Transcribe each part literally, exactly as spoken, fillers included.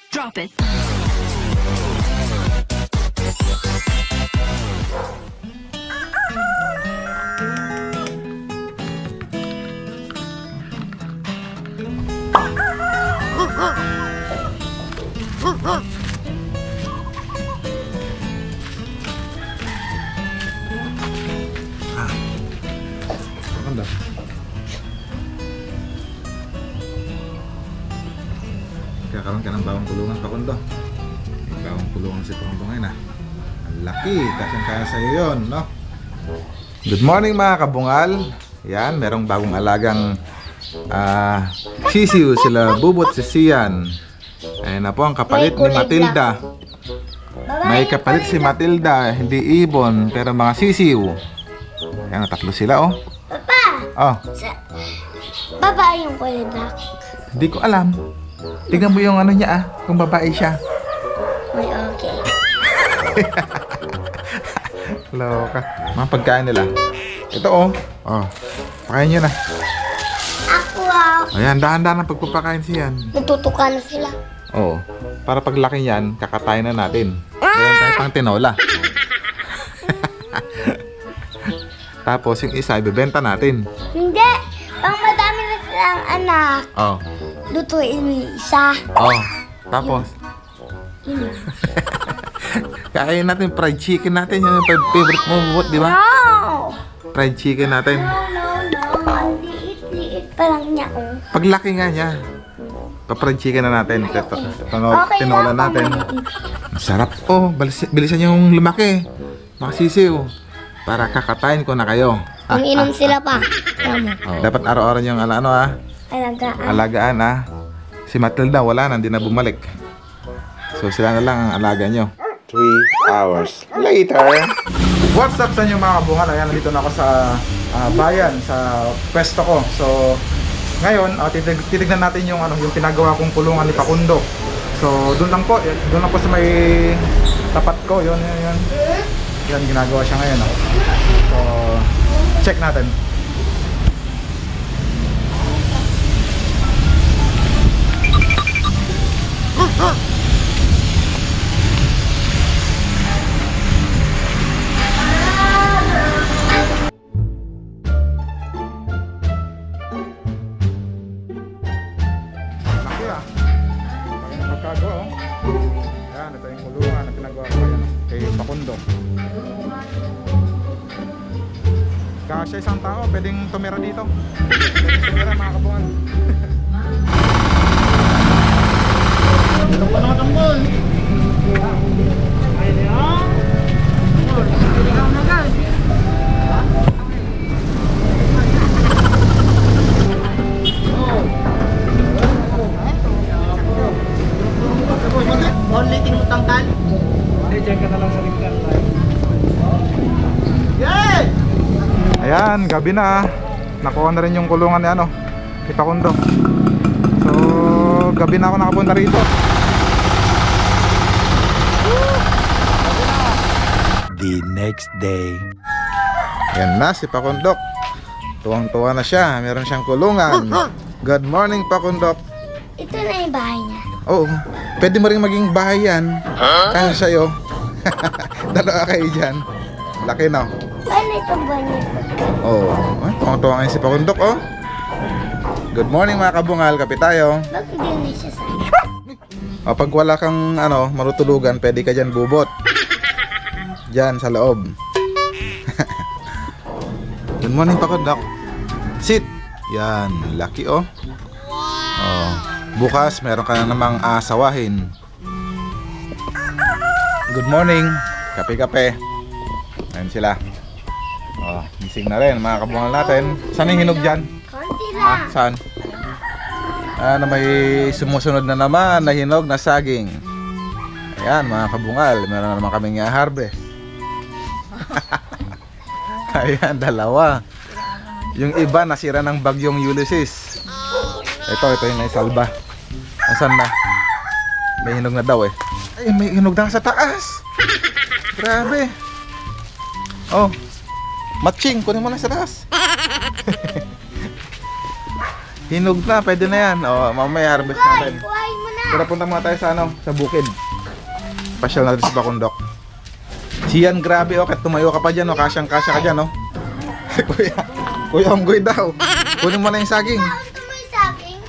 Drop it. Ah, maganda. Kakaroon ka ng bawang kulungan, Pakundo. May bawang kulungan si Pakundo ngayon, ah. Ang laki, kasang-kaya sa'yo yun, no? Good morning mga kabungal. Yan, merong bagong alagang ah, sisiw sila, Bubot si Sian. Ayun na po ang kapalit ni Matilda. May kapalit si Matilda, hindi ibon, pero mga sisiw. Ayan, tatlo sila, oh. Papa! Oh, Sa, babae yung kulay black. hindi ko alam. Tignan mo yung ano niya, ah, kung babae siya. May okay. Loka. Mga pagkain nila. Ito, oh. Oh, pakain nyo na. Ako ah. Ayan, dahan-dahan ang pagpapakain siyan. Natutuka na sila. Oo. Para paglaki niyan, kakatayin na natin. Meron tayo pang tinola. Tapos yung isa, ibebenta natin. Hindi! Pang madami na silang anak. Oh. Lutuin mo yung isa. Oh. Tapos, Yun. kain natin fried chicken natin. Yung favorite mo, Bubot, di ba? No! Fried chicken natin. No, no, no. Ang liit-liit pa lang niya. Oh. Paglaki nga niya, pa-fried chicken na natin. Ito, tinola, Okay tinola lang, natin. pang Sarap. Oh, balis- bilisan yung lumaki. Makasisiw. Para kakatayin ko na kayo. Umiinom sila pa. Tama. Oh, dapat araw-araw yung ala, ano ah, Alagaan. alagaan ah. Si Matilda wala na, hindi na bumalik. So sila na lang ang alaga nyo. three hours later. What's up sa inyo mga kabungal? Ayan, nandito na ako sa ah, bayan, sa pwesto ko. So ngayon, uh, titig titignan natin yung ano, yung pinagawa kong kulungan ni Pakundo. So doon lang po, doon lang po sa may tapat ko, yun, yun, yun. Yan, ginagawa siya ngayon. Oh. So check natin. Laki ah. Laki ng pagkagawa, oh. Yan, ito yung kulungan na pinagawa ko yan, kay Pakundo. Kasya isang tao, pwedeng tumira dito. Pwedeng tumira mga kabungan. Ito pa naman ang ball. Only tinutang tal. Hindi, dyan ka na lang sa ligtan. Yes! Ayan, gabi na. Nakuha na rin yung kulungan ni ano, ni Pakundo. So, gabi na ako nakapunta rito. The next day. Yan na si Pakundok. Tuwang-tuwa na siya, meron siyang kulungan. Good morning, Pakundok. Ito na yung bahay niya. Oo, pwede mo rin maging bahay yan. Kasi sa'yo. Dalawa kayo dyan. Laki na. Ano itong buwan niya? Oo, oh, tuwang-tuwa ngayon si Pakundok, oh. Good morning mga kabungal, kape tayo. Bakit hindi na siya sa O, pag wala kang ano, marutulugan, pwede ka dyan bubot. Dyan sa loob. Good morning Pakundok. Sit. Yan, laki oh. Oh, bukas meron ka na namang asawahin. Good morning. Kape-kape. Ayan sila. Oh, gising na rin mga kabungal natin. Saan yung hinog dyan? konti Ah, lang. saan? Ah, na may sumusunod na naman na hinog na saging. Ayan mga kabungal, meron na naman kaming i-harvest. Ayan, dalawa. Yung iba nasira ng bagyong Ulysses. Ito, ito yung naisalba. Nasaan na? May hinog na daw eh. Ay, may hinog na sa taas. Grabe. Oh, matching, kunin mo na sa taas. Hinog na, pwede na yan. O, mamaya harvest natin. Kuhain mo na. Tara, punta muna tayo sa ano, sa bukid. Pasyal natin si Pakundok. Siyan, grabe oh, kahit tumayo ka pa dyan, oh, kasyang-kasya ka dyan, oh. Kuya, Kuya Onggoy daw. Kunin mo na yung saging. Ito mo yung saging.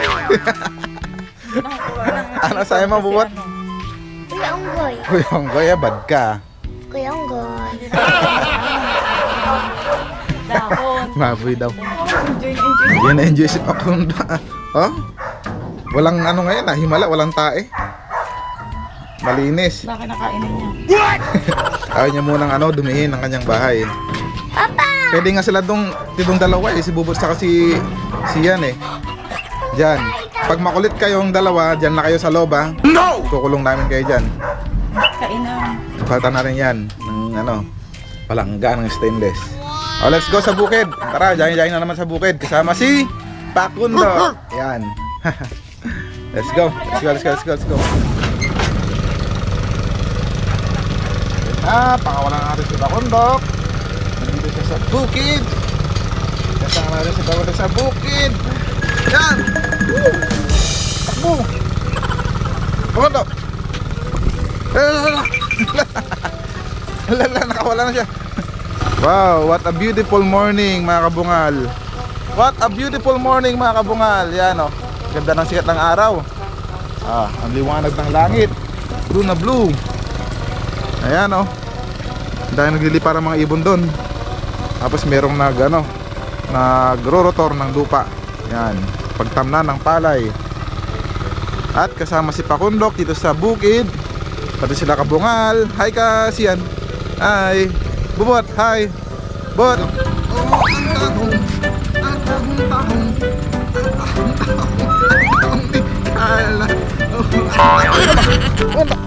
Ano sa'yo mo, bubot? Kuya Onggoy. Kuya Onggoy, ah, bad ka. Kuya Onggoy. Maboy daw. Yan na enjoy si Pakundok. Oh? Walang ano ngayon, ah, himala, walang tae. Malinis. Baka nakainin niya. Ayaw niya munang ano, dumihin ang kanyang bahay. Papa! Pwede nga sila dong, ditong dalawa eh, si Bubot saka si, si Yan eh. Diyan. Pag makulit kayong dalawa, diyan na kayo sa loob ha. No! Kukulong namin kayo diyan. Kainan. Paltan natin yan ng ano, palangga ng stainless. Oh, let's go sa bukid. Tara, jayin-jayin na naman sa bukid. Kasama si Pakundo. Yan. Let's go. Let's go, let's go, let's go, let's go. Ah, pakawalan natin si Pakundok. Nandito siya sa bukid. Kasama natin si Pakundok sa bukid. Yan! Woo! Takbo! Pakundok! Lalala! Lalala, nakawala na siya. Wow, what a beautiful morning mga kabungal. What a beautiful morning mga kabungal. Yan oh, ganda ng sikat ng araw. Ah, ang liwanag ng langit. Blue na blue. Ayan oh. Dahil naglilipar ang mga ibon doon. Tapos merong nag ano, nagro-rotor ng lupa. Yan, pagtamnan ng palay. At kasama si Pakundok dito sa bukid. Pati sila kabungal. Hi ka, Sian. Hi. Bubot, hi. Bot. Oh, ang tahong. Ang tahong tahong. Ang tahong tahong. Kala. Oh, ano?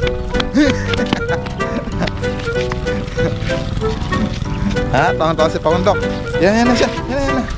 Ha, tawang-tawang si Pakundok. Yan, yan na siya. Yan, yan na.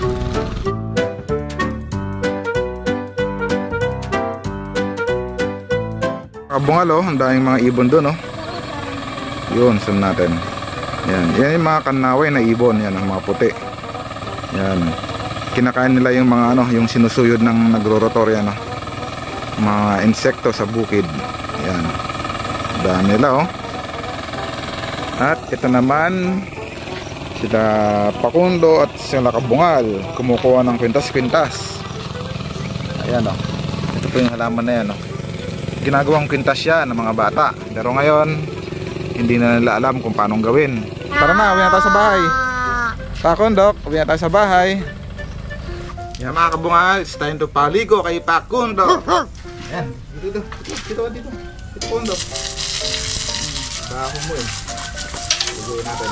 Kabungal oh, ang daming mga ibon doon oh. Yun, zoom natin. Yan, yan yung mga kanaway na ibon, yan ang mga puti. Yan. Kinakain nila yung mga ano, yung sinusuyod ng nagro-rotor yan oh. Mga insekto sa bukid. Yan. Dami nila oh. At ito naman sila Pakundo at sila kabungal kumukuha ng kwintas-kwintas. Ayan oh. Ito po yung halaman na yan oh. Ginagawang kwintas yan ng mga bata. Pero ngayon hindi na nila alam kung paano gawin. Tara na, uwi na tayo sa bahay. Pakundok, uwi na tayo sa bahay. Yan mga kabungal, it's time to paligo kay Pakundok. Yan, dito, dito, dito, dito, dito Pakundok. Baho mo eh. Liguin natin.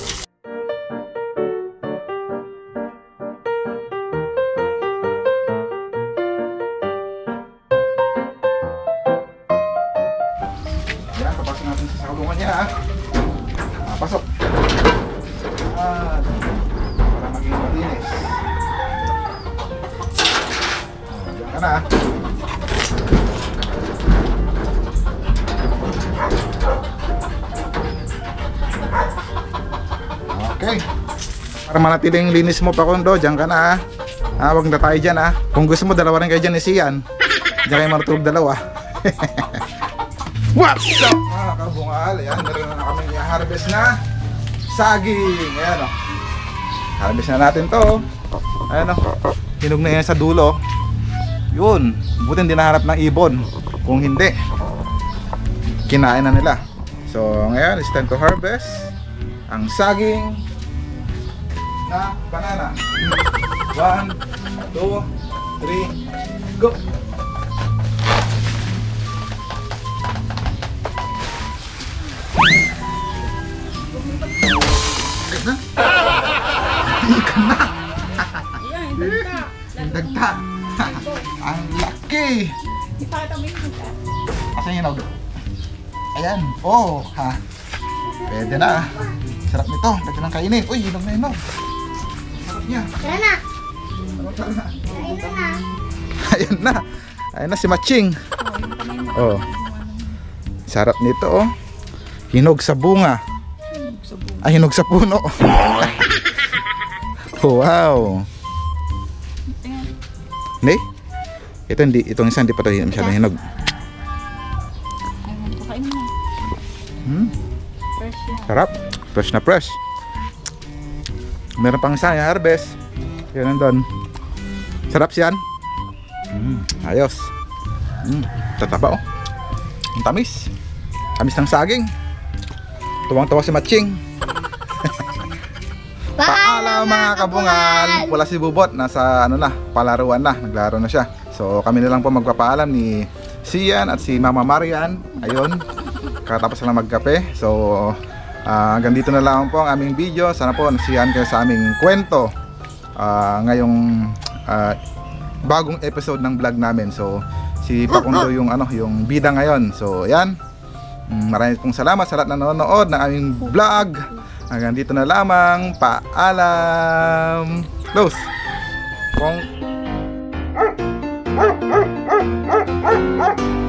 Yan, papasok natin sa kulungan niya ha. Ah, pasok. Ah, para maging malinis. Oh, diyan ka na ha. Okay. Para manatiling linis mo Pakundo, diyan ka na ha. Ah, wag na tayo dyan ha. Kung gusto mo, dalawa rin kayo dyan ni Sian. Diyan kayo matulog dalawa. What's up mga kabungal? Ayan, meron na kami i-harvest na saging. Ayan o. Harvest na natin to. Ayan o. Hinog na yan sa dulo. Yun. Buti hindi naharap ng ibon. Kung hindi, kinain na nila. So ngayon, it's time to harvest ang saging na banana. One, two, three, go! Ikan na! Ayan, dagta. Dagta! Ang laki! Ipakita mo yung dagta. Asan yung hinog? Ayan! Oh! Ha! Pwede na! Sarap nito! Pwede nang kainin! Uy! Hinog na hinog! Sarap niya! Tara na. Sarap na! Ayun na. Ayan na! Ayan na si Matching! Oh! Sarap nito oh! Hinog sa bunga! Ay, hinog sa puno! Wow! Ne? Ito hindi, itong isa hindi pa ito masyadong hinog. Ayun, pakain mo. Hmm, Fresh yan. sarap. Fresh na fresh. Meron pang isa, yung harvest. Yan nandun. Sarap siyan. Mm, ayos. Mm, tataba oh. Ang tamis. Tamis ng saging. Tuwang-tuwa si Matching. Paalam mga kabungan. Wala si Bubot, nasa ano na, palaruan na, naglaro na siya. So kami na lang po magpapaalam ni Sian at si Mama Marian. Ayun, katapos na magkape. So uh, hanggang dito na lang po ang aming video. Sana po nasiyahan kayo sa aming kwento uh, ngayong uh, bagong episode ng vlog namin. So si Pakundo yung ano, yung bida ngayon. So ayan, maraming pong salamat sa lahat na nanonood ng aming vlog. Hanggang dito na lamang. Paalam. Close. Kung